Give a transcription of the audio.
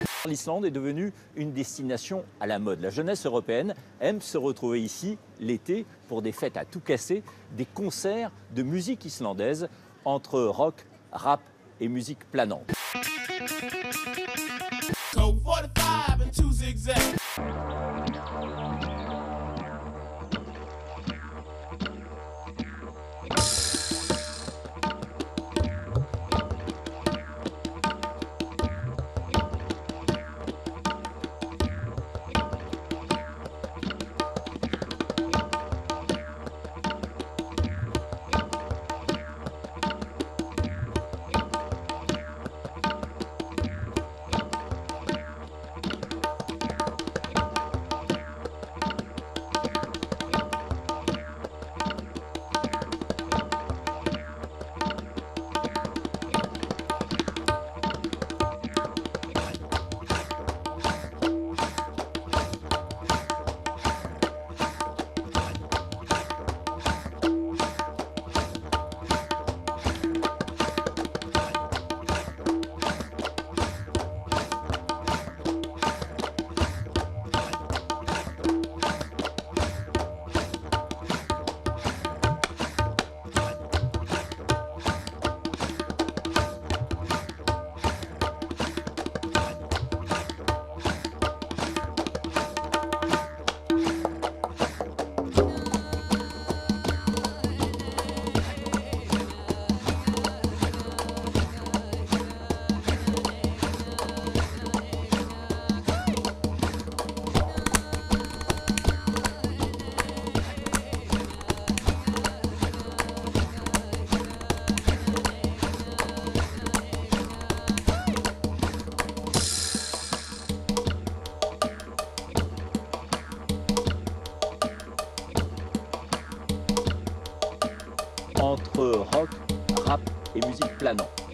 L'Islande est devenue une destination à la mode. La jeunesse européenne aime se retrouver ici l'été pour des fêtes à tout casser, des concerts de musique islandaise entre rock, rap et musique planante. Code 45 and 2 zigzag. Entre rock, rap et musique planante.